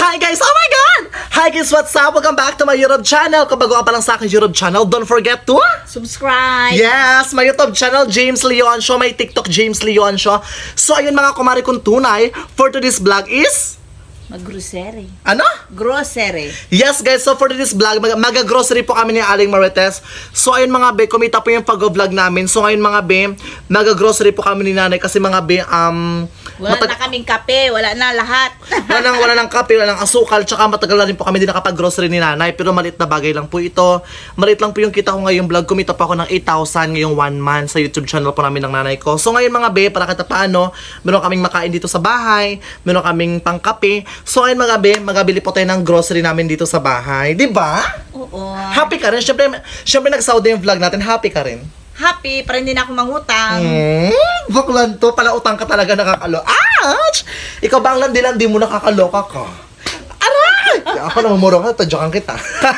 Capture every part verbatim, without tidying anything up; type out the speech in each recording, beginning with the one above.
Hi guys! Oh my God! Hi guys! What's up? Welcome back to my YouTube channel. Kung bago ka pa lang sa aking YouTube channel, don't forget to subscribe! Yes! My YouTube channel, James Leon Show. My TikTok, James Leon Show. So ayun mga kumari kong tunay, for today's vlog is... Mag-grocery. Ano? Grocery. Yes guys, so for this vlog, mag- mag-grocery po kami ni Aling Marites. So ayun mga be, kumita po yung pag-vlog namin. So ngayon mga be, mag-grocery po kami ni nanay kasi mga be, um... Wala na kaming kape, wala na lahat. wala nang, wala nang kape, wala nang asukal, tsaka matagal na rin po kami din nakapag-grocery ni nanay. Pero maliit na bagay lang po ito. Maliit lang po yung kita ko ngayong vlog. Kumita po ako ng eight thousand ngayong one month sa YouTube channel po namin ng nanay ko. So ngayon mga be, para kita paano, meron kaming makain dito sa bahay, meron kaming pangkape. So ayun mga be, magabili po tayo ng grocery namin dito sa bahay. Diba? Oo. Happy ka rin? Siyempre, siyempre nag-Saudi yung vlog natin. Happy ka rin? Happy, para hindi na ako mangutang. Hmm, baklan to. Pala utang ka talaga nakakalo. Ouch! Ikaw ba ang landi-landi mo nakakaloka ka? Aray! Ako namumuro ka, tadyakan kita.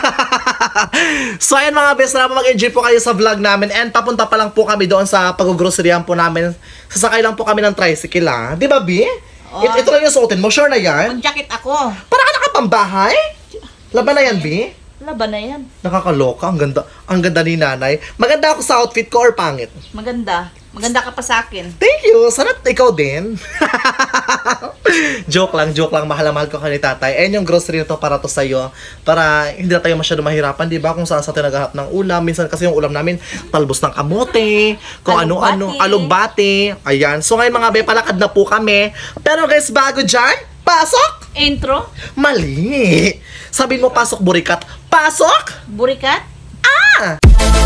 So ayan mga best, na mag-enjoy po kayo sa vlog namin. And papunta pa lang po kami doon sa pag-groceryan po namin. Sasakay lang po kami ng tricycle ha. Di ba, B? Oh. It, ito lang yung suotin mo. Sure na yan? Mag-jacket ako. Para ka nakapambahay? Laban na yan, B? Laban na yan. Nakakaloka. Ang ganda. Ang ganda ni nanay. Maganda ako sa outfit ko or pangit? Maganda. Maganda ka pa sa akin. Thank you. Sana ikaw din. Joke lang, joke lang. Mahal na mahal ko ka ni tatay. Ayan yung grocery na to para to sa'yo. Para hindi na tayo masyado mahirapan, di ba? Kung saan sa tinagahap ng ulam. Minsan kasi yung ulam namin, talbos ng kamote, kung ano-ano, alugbate. Ayan. So ngayon mga be, palakad na po kami. Pero guys, bago dyan, pasok! Intro? Mali! Sabihin mo pasok, burikat. Pasok! Burikat? Ah!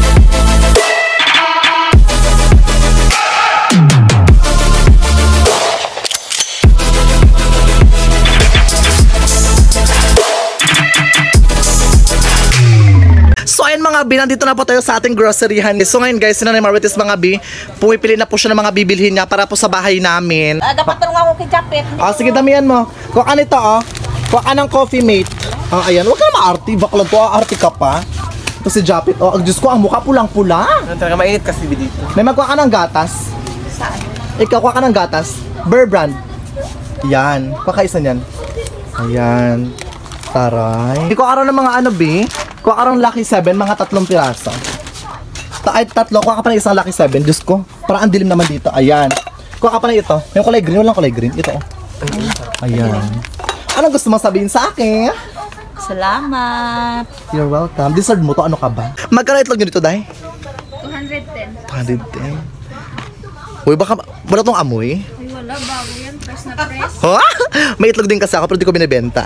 So ayun mga B, nandito na po tayo sa ating groceryhan. So ngayon guys, sinanay Marites mga B, pumipili na po siya ng mga bibilhin niya para po sa bahay namin. Ah, dapat tanong ako kay Japet. Ah, sige, damihan mo. Kuha ka nito, oh. Kuha ka ng Coffee Mate. Ah, ayan. Huwag ka na ma-arty. Bakla to, aarty ka pa. Ito si Japet. Oh, ang Diyos ko, ang mukha pulang-pula. Talaga mainit kasi dito. May magkuha ka ng gatas. Saan? Ikaw, kuha ka ng gatas. Bear Brand. Yan. Kuha ka isa niyan. Ayan. Taray. Kuha ka rin ng mga ano, B. Kuha ka rin Lucky seven, mga tatlong piraso. Ta ay, tatlo. Kuha ka pa ng isang Lucky seven. Diyos ko. Parang ang dilim naman dito. Ayan. Kuha ka pa ng ito. Yung kulay green. Walang kulay green. Ito, oh. Ayan. Anong gusto mo sabihin sa akin? Salamat. You're welcome. Deserve mo to. Ano ka ba? Magkano itlog nyo dito, Day? two hundred ten. two hundred ten. Uy, baka wala tong amoy? Ay, wala. Bago yan. Press na press. Ha? May itlog din kasi ako pero di ko binibenta.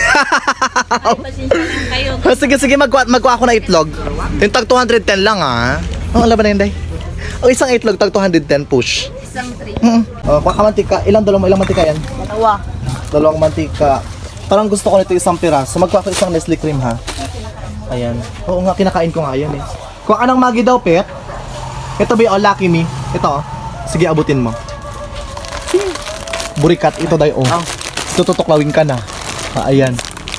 Ay, pasensya lang kayo. Oh, sige, sige. Magkuha, magkuha ako ng itlog. Yung tag two hundred ten lang, ah. Oh, alam ba na yun, Day? O, isang itlog, tag two hundred ten push. Isang three. Mm. Oh, kuha ka mantika. Ilang dalawang ilang mantika yan? Dalawa. Dalawang mantika. Parang gusto ko nito isang piraso. Magkuha ko isang Nestle cream, ha? Ayan. Oo nga, kinakain ko nga yan, eh. Kuha ka ng Maggi daw, pet. Ito ba yung Lucky Me? Ito, oh. Sige, abutin mo. Burikat, ito daw, oh. Tututuklawin ka na. Ah, ayan.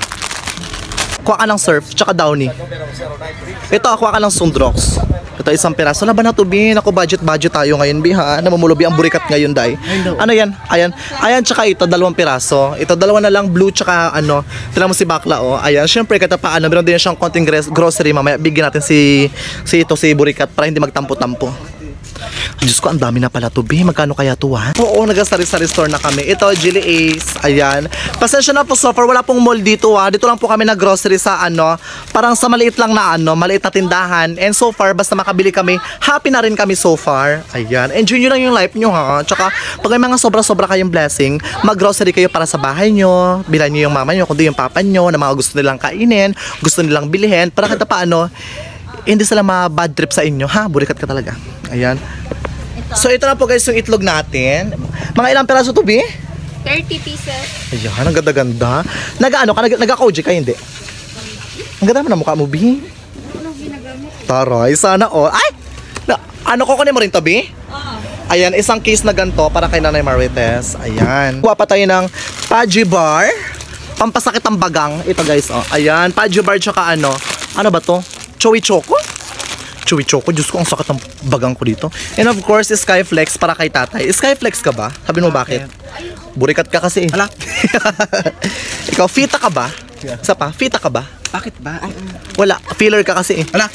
Kuha ka ng Surf, tsaka Downy. Ito, kuha ka ng Sundrox. Ito, isang piraso. Laban na to, Bin. Ako, budget-budget tayo ngayon, Bi, ha? Namumulubi ang burikat ngayon, Day. Ano yan? Ayan. Ayan, tsaka ito, dalawang piraso. Ito, dalawa na lang, blue, tsaka ano. Tinan mo si Bakla, oh. Ayan, syempre, kata paano, meron din siyang konting grocery. Mamaya, bigyan natin si, si ito, si burikat, para hindi magtampo-tampo. Diyos ko, ang dami na pala to, B. Magkano kaya to, ha? Oo, nag-sari-sari store na kami. Ito, Gilly Ace. Ayan. Pasensya na po, so far. Wala pong mall dito, ha. Dito lang po kami nag-grocery sa, ano, parang sa maliit lang na, ano, maliit na tindahan. And so far, basta makabili kami, happy na rin kami so far. Ayan. Enjoy nyo lang yung life nyo, ha. Tsaka, pag may mga sobra-sobra kayong blessing, mag-grocery kayo para sa bahay nyo. Bilan nyo yung mama nyo, kundi yung papa nyo, na mga gusto nilang kainin, gusto nilang bilhin. Para kita paano, hindi sila ma-bad trip sa inyo, ha? Burikat ka talaga. Ayan. Ito. So, ito na po guys yung itlog natin. Mga ilang peraso to, B? thirty pieces. Ayan, ang ganda-ganda. Nag-ano ka? Nag-K O J ka, hindi? Ang ganda naman ang mukha mo, B. Ano ginagamit? Taray, sana oh. Ay! Na, ano, kukunin mo rin to, B? Oo. Ayan, isang case na ganito para kay Nanay Marites. Ayan. Kuha pa tayo ng Pudgy Bar. Pampasakit ang bagang. Ito guys, oh. Ayan, Pudgy Bar tsaka ano. Ano ba to? Chewy Choco? Chewy Choco. Diyos ko, ang sakit ng bagang ko dito. And of course, Skyflex para kay tatay. Skyflex ka ba? Sabihin mo bakit? Burikat ka kasi. Ala. Ikaw, fita ka ba? Isa pa, fita ka ba? Bakit ba? Ay, Wala, filler ka kasi eh. wala.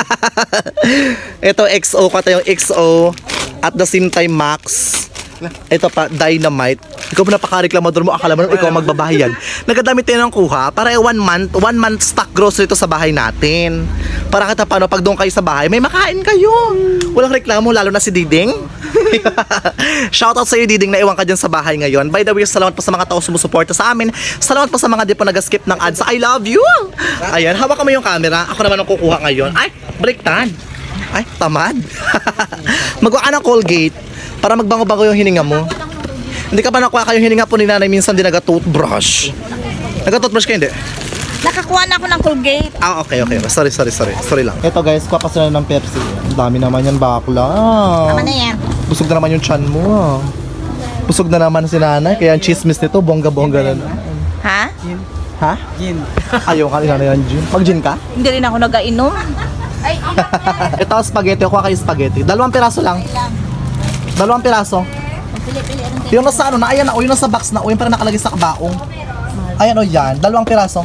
Ito, X O ka tayong X O. At the same time, Max. Ito pa, Dynamite. Ikaw pa napaka-reklamador mo, akala mo naman ikaw magbabayad. Nagkadamit tayo ng kuha para one month, one month stock grocery ito sa bahay natin. Para kita paano, pag doon kayo sa bahay, may makain kayo. Walang reklamo, lalo na si Diding. Shoutout sa iyo, Diding, na iwan ka dyan sa bahay ngayon. By the way, salamat pa sa mga tao sumusuporta sa amin. Salamat pa sa mga di po nag-skip ng ads. I love you! Ayan, hawakan mo yung camera. Ako naman ang kukuha ngayon. Ay, baliktad. Ay, tamad. Magawa ka ng Colgate para magbango-bango yung hininga mo. Hindi ka ba nakuha kayo hininga po ni nanay minsan din naga-toothbrush? Naga-toothbrush ka hindi? Nakakuha na ako ng Colgate. Ah, okay, okay. Sorry, sorry, sorry. Sorry lang. Ito guys, kuha pa sila ng Pepsi. Ang dami naman yan, bakla. Tama na yan. Busog na naman yung chan mo. ah. Busog na naman si nanay. Kaya ang chismis nito, bongga-bongga na naman. Ha? Ha? Gin. Ayaw ka na yan, Jin. Mag-gin ka? Hindi rin ako nag-ainom. Ay, Ito, spaghetti. Kuha kayo spaghetti. Dalawang piraso lang. Dalawang piraso. pili-pili. Yung nasa ano na, ayan na, o yung nasa box na, o yung parang nakalagay sa kabaong. Ayan o yan, dalawang piraso.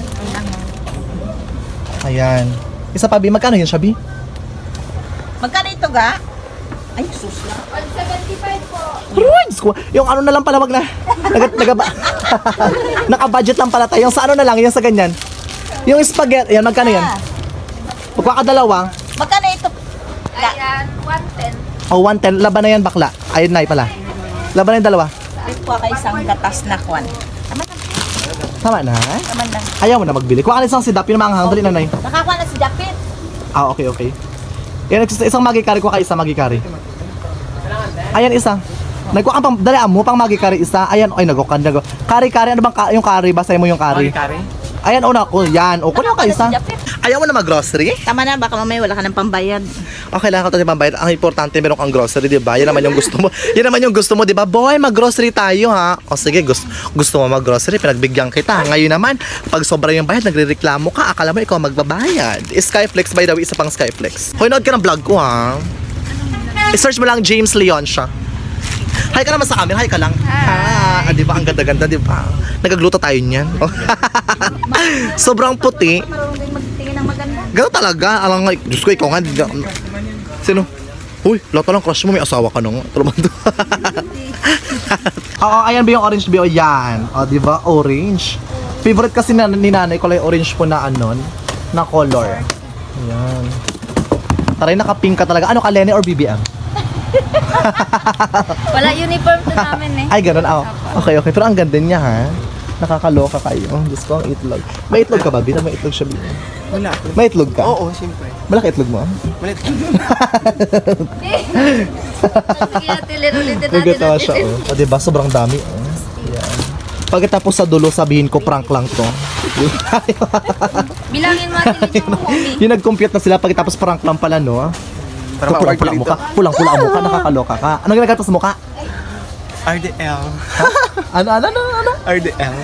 Ayan. Isa pa, Bi, magkano yun siya, Bi? Magkano ito ga? Ay, sus lang. one seventy-five po. Ruins ko. Yung ano na lang pala, wag na. Naga, naga, naka-budget lang pala tayo. Yung sa ano na lang, yung sa ganyan. Yung spaghetti, ayan, magkano yan? Magkaka dalawa. Magkano ito? Ayan, one ten. O, one ten. Laban na yan, bakla. Ayun na, pala. Laban na yung dalawa. Kuha ka isang gatas na kwan. Tama na. Tama na. Tama na. Ayaw mo na magbili. Kuha ka na isang sidap, yun ang manghang. Dali, nanay. Nakakuha na si Japit. Ah, okay, okay. Yan, isang magikari ko ka isa magikari. Ayan, isa. Nagkuha ka pang, dali mo, pang magikari isa. Ayan, ay, nagkukan, nag Kari-kari, ano bang ka, yung kari? Basay mo yung kari. Kari? Ayan, una ko, yan. O, kunin mo ka isa. Ayaw mo na mag-grocery? Tama na, baka mamaya wala ka ng pambayad. Okay lang, ito yung pambayad. Ang importante, meron kang grocery, di ba? Yan naman yung gusto mo. Yan naman yung gusto mo, di ba? Boy, mag-grocery tayo, ha? O sige, gusto, gusto mo mag-grocery, pinagbigyan kita. Ngayon naman, pag sobra yung bayad, nagre-reklamo ka, akala mo ikaw magbabayad. Skyflex, by the way, isa pang Skyflex. Hoy, nood ka ng vlog ko, ha? I-search mo lang James Leon siya. Hi ka naman sa amin, hi ka lang. Hi. Ah, di ba? Ang ganda-ganda, di ba? Nagagluto tayo niyan. Sobrang puti. Marunong din magtingin ng maganda. Gano'n talaga. Alam nga, Diyos ko, ikaw nga. di- Sino? Uy, lahat lang crush mo, may asawa ka nung. Tulungan to. Oo, ayan ba yung orange bio? Yan. O, di ba? Orange. Favorite kasi na, ni nanay ko lang yung orange po na anon, na color. Ayan. Taray, naka-pink ka talaga. Ano ka, Lenny or B B M? Wala uniform to namin eh. Ay, ganun. Ah, okay, okay. Pero ang ganda niya, ha? Nakakaloka kayo. Diyos ko, ang itlog. May itlog ka ba, Bina? May itlog siya, Bina. Wala. May itlog ka? Oo, siyempre. Malaki itlog mo, ah? Malit. Sige natin, ulitin natin. Nagatawa siya, oh. O, diba? Sobrang dami, oh. Yan. Pagkatapos sa dulo, sabihin ko, prank lang to. Bilangin mo natin yung homie. Yung nag-compute na sila, pagkatapos prank lang pala, no? Para Pulang-pula ang mukha. Pulang-pula ang mukha, nakakaloka ka. Ano ginagawa sa mukha? R D L. Ano, ano, ano, ano? R D L.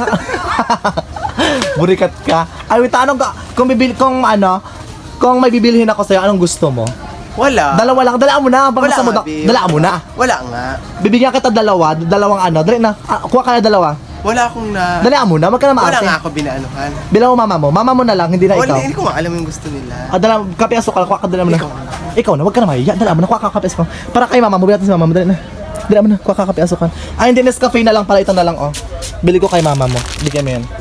Burikat ka. Ay, wait, anong ka? Kung bibili, kung ano, kung may bibilihin ako sa'yo, anong gusto mo? Wala. Dalawa lang, dalaan mo na. Baka Wala sa mo, nga, da- babe. dalaan mo na. Wala nga. Bibigyan kita dalawa, dalawang ano, dali na. Ah, kuha ka na dalawa. Wala akong na... Dalaan mo na, wag ka na Wala maarte. nga ako binaanuhan. Bilang mo mama mo, mama mo na lang, hindi na Wala, ikaw. hindi ko nga alam yung gusto nila. Ah, dala, kape asukal, kuha ka, dala mo na. Ikaw. Ikaw na, wag ka na mahiya. Dala mo na, kuha ka kape asukal. Para kay mama mo, bilang si mama mo, dali na. Dala mo na, kuha ka kape asukal. Ah, hindi, Nescafe na lang pala, ito na lang, oh. Bili ko kay mama mo. Bigyan mo yan.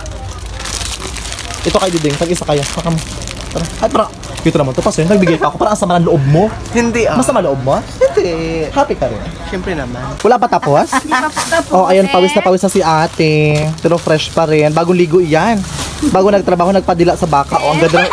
Ito kay Diding, tag-isa kayo. Kuha ka mo. Tara. Ay, para. Ito naman, to pa sa'yo. Nagbigay pa ako. Para ang sama ng loob mo. Hindi ah. Masama loob mo? Hindi. Happy ka rin. Siyempre naman. Wala pa tapos? Oh, ayun, pawis na pawis na si ate. Pero fresh pa rin. Bagong ligo yan. Bago nagtrabaho, nagpadila sa baka. Oh, ang ganda ng...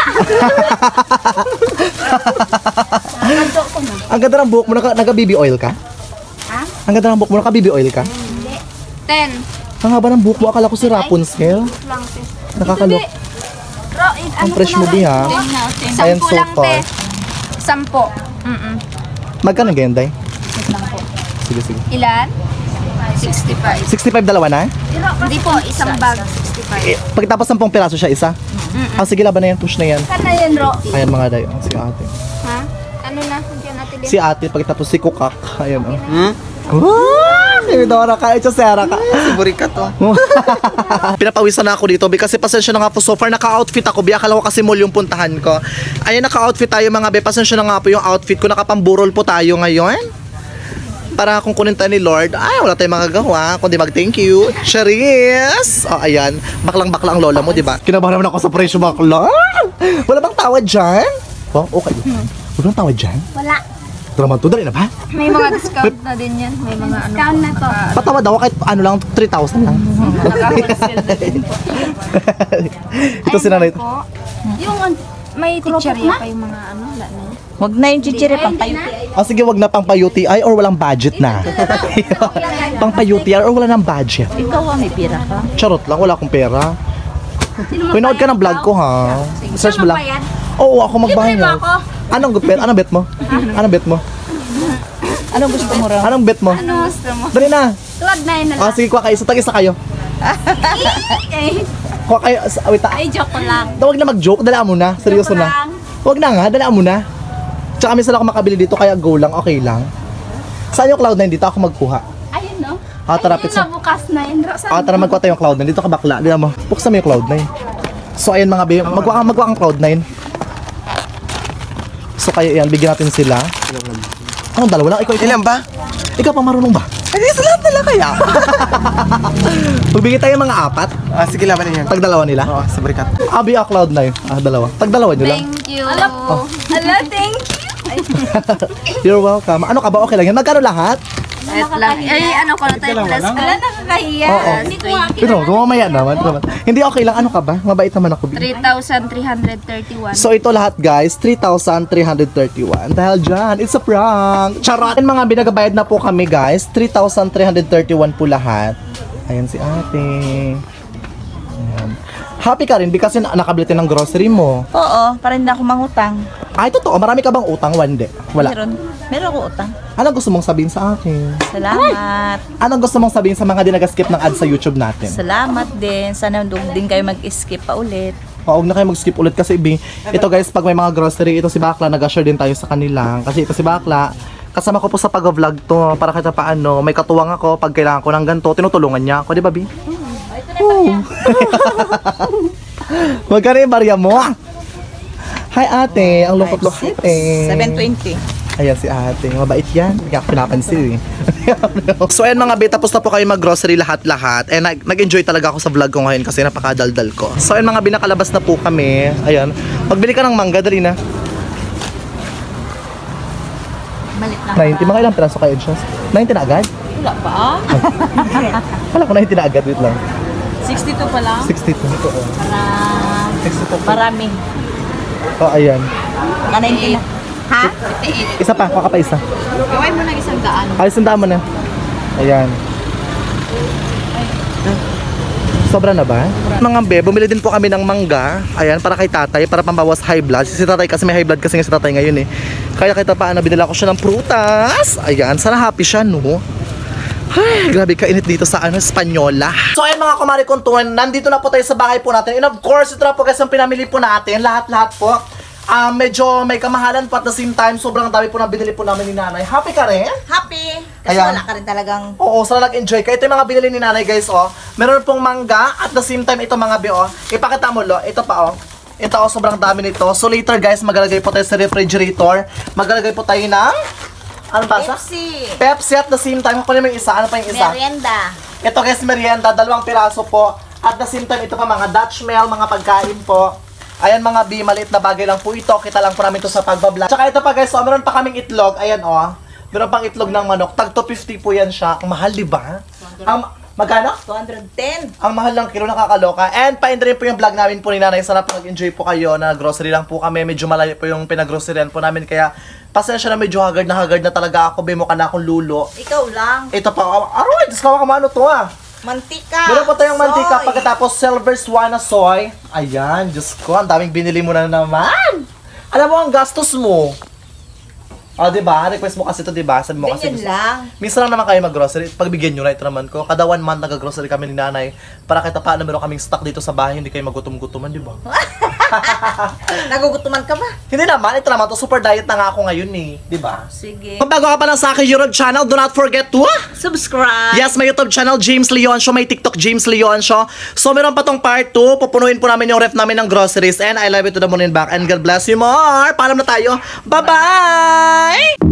ang ganda ng buhok mo. Naka, naka-B B oil ka? Ha? Ang ganda ng buhok mo. Naka-B B oil ka? ten. Ang haba ng buhok mo. Akala ko si Rapunzel. Lang, sis. Nakakalok. Ro, in, Ang fresh mo, Bi, ha? Ayan, Sampu so lang, far. te. Sampo. Mm-mm. Magkano ganyan, Day? Wait lang po. Sige, sige. Ilan? sixty-five. sixty-five dalawa na? Hindi po, isang bag. sixty-five. Eh, pagkatapos sampung piraso siya, isa? Ah, sige, laban na yan. Push na yan. Saan na yan, Ro? Ayan mga Day. Oh, si ate. Ha? Ano na? Diyan natin din. Si ate, pagkatapos si Kukak. Ayan, oh. Hmm? Wow! Timidora ka, ito Sarah ka. Siburi ka to. Pinapawisan na ako dito Bi, kasi pasensya na nga po so far naka-outfit ako Bi, akala ko kasi mall yung puntahan ko. Ayan, naka-outfit tayo mga Bi, pasensya na nga po yung outfit ko, nakapamburol po tayo ngayon. Para kung kunin tayo ni Lord, ay wala tayong magagawa kundi mag thank you. Charis! O ayan, baklang-bakla ang lola mo, di ba? Kinabahan naman ako sa presyo bakla. Wala bang tawad dyan? Oh, okay. Wala bang tawad dyan? Wala. Drama to, dali na ba? May mga discount na din yan. May mga ano. Discount na to. Patawad daw kahit ano lang, three thousand lang. Ito si nanay. Yung an- may teacherya pa yung mga ano. Wala na yun. Huwag na yung chichiri pang tayo. Oh, sige, wag na pang pa-U T I or walang budget na. Pang pa-U T I or wala nang budget. Ikaw ang may pira ka. Charot lang, wala akong pera. Pinood ka ng vlog ko ha. Search mo lang. Oo, ako magbayad. Anong bet? Anong bet mo? Anong bet mo? Anong gusto mo raw? Anong bet mo? Ano gusto mo? Dali na. Tuwag na yun na Ah, sige, kuha kayo. Sa tag-isa kayo. Kuha kayo. sa- Wait, ah. Ay, joke ko lang. Huwag na mag-joke. Dalaan mo na. Seryoso Joke na. lang. Huwag na nga. Dalaan mo na. Tsaka minsan ako makabili dito, kaya go lang. Okay lang. Saan yung cloud nine? Dito ako magkuha. Ayun, no? Ah, tara, Ayun pizza. na, bukas na yun. Saan Ah, tara magkuha tayo yung cloud nine. Dito ka bakla. Dito mo. Buksan mo yung cloud nine. So, ayun mga bayo. Magkuha kang magkuha kang cloud nine. So, kaya yan. Bigyan natin sila. Anong dalawa lang? Ikaw, ikaw. Ilan ba? Ikaw pa marunong ba? Hindi, sa lahat nila kaya. Magbigay tayo mga apat. Ah, sige, laban na yan. Tag dalawa nila. Oo, siburi ka. Abi a cloud nine. Ah, dalawa. Tag dalawa nyo lang. Thank you. Ala po. Ala, thank you. You're welcome. Ano ka ba? Okay lang yan. Magkano lahat? Wait lang. Ay, ano ko na tayo plus. Ala, nakakahiya. Oo. Hindi ko nga Pero, mamaya naman. naman. Hindi, okay lang. Ano ka ba? Mabait naman ako. three thousand three hundred thirty-one. So, ito lahat guys, three thousand three hundred thirty-one. Dahil dyan, it's a prank. Charot. Mga binagabayad na po kami guys. three thousand three hundred thirty-one po lahat. Ayan si ate. Ayan. Happy ka rin because na- nakabili tayo ng grocery mo. Oo, para hindi ako mangutang. Ay, totoo. Marami ka bang utang? Wande. Wala. Meron. Meron ako utang. Anong gusto mong sabihin sa akin? Salamat. Anong gusto mong sabihin sa mga dinag-skip ng ads sa YouTube natin? Salamat din. Sana doon din kayo mag-skip pa ulit. O, huwag na kayo mag-skip ulit kasi ibi. Ito guys, pag may mga grocery, ito si Bakla, nag-share din tayo sa kanila. Kasi ito si Bakla, kasama ko po sa pag-vlog to para kahit paano, may katuwang ako pag kailangan ko ng ganito, tinutulungan niya ako, di ba, Bi? Oo. Magkano yung barya mo? Hi ate, ang lungkot-lungkot eh. seven twenty. Ayan si ate, mabait yan. Hindi ako pinapansin eh. So ayan mga be, tapos na po kayo mag-grocery lahat-lahat. And nag- nag-enjoy talaga ako sa vlog ko ngayon kasi napakadaldal ko. So ayan mga be, nakalabas na po kami. Ayan, pagbili ka ng mangga, dali na. Malit na. ninety, mga ilang piraso kayo, Edges? ninety na agad? Wala pa ah. Wala ko ninety na agad, wait lang. sixty-two pa lang. sixty-two. Oo. Para sixty-two. marami. Oh, ayan. Na ninety na. Ha? Isa pa, kuha ka pa isa. Gawin mo ng isang daan. Ay, sandaan mo na. Ayan. Sobra na ba? Mga be, bumili din po kami ng mangga. Ayan, para kay tatay, para pambawas high blood. Si tatay kasi may high blood kasi nga si tatay ngayon eh. Kaya kita paano, binila ko siya ng prutas. Ayan, sana happy siya, no? Ay, grabe kainit dito sa ano, Espanyola. So ayan mga kumari kuntuan, nandito na po tayo sa bahay po natin. And of course, ito na po guys ang pinamili po natin. Lahat-lahat po. Ah, medyo may kamahalan po at the same time, sobrang dami po na binili po namin ni nanay. Happy ka rin? Happy. Kasi Ayan. wala ka rin talagang... Oo, sana nag-enjoy ka. Ito yung mga binili ni nanay guys, oh. Meron pong mangga at the same time ito mga bi, oh. Ipakita mo, lo. Ito pa, oh. Ito, oh, sobrang dami nito. So later guys, maglalagay po tayo sa refrigerator. Maglalagay po tayo ng... Ano ba sa? Pepsi. Pepsi at the same time. Kunin mo yung isa. Ano pa yung isa? Merienda. Ito guys, merienda. Dalawang piraso po. At the same time, ito pa mga Dutch Mill, mga pagkain po. Ayan mga bi, maliit na bagay lang po ito. Kita lang po namin ito sa pagbablog. Tsaka ito pa guys, so, meron pa kaming itlog. Ayan oh. Meron pang itlog ng manok. Tag two fifty po yan siya. Ang mahal, di ba? Ang magkano? two hundred ten. Ang mahal ng kilo, nakakaloka. And pa-end rin po yung vlog namin po ni nanay. Sana po nag-enjoy po kayo na grocery lang po kami. Medyo malayo po yung pinag-groceryan po namin. Kaya pasensya na medyo hagard na hagard na talaga ako. Bimo ka na akong lulo. Ikaw lang. Ito pa, aroy, dis ka kamano to ah. Mantika. Meron po tayong mantika Soy. pagkatapos Silver Swana soy. Ayan, Diyos ko, ang daming binili mo na naman. Alam mo, ang gastos mo. Oh, di ba? Request mo kasi ito, di ba? Sabi mo kasi Ganyan gusto- lang. Minsan lang naman kayo mag-grocery. Pagbigyan nyo na ito naman ko. Kada one month nag-grocery kami ni nanay. Para kahit paano meron kaming stock dito sa bahay, hindi kayo magutom-gutuman, di ba? Nagugutuman ka ba? Hindi naman, ito naman to. Super diet na nga ako ngayon eh. Di ba? Sige. Kung bago ka pa lang sa aking YouTube channel, do not forget to Subscribe. yes, may YouTube channel, James Leon Show. May TikTok, James Leon Show. So, meron pa tong part two. Pupunuin po namin yung ref namin ng groceries. And I love you to the moon and back. And God bless you more. Paalam na tayo. Bye-bye!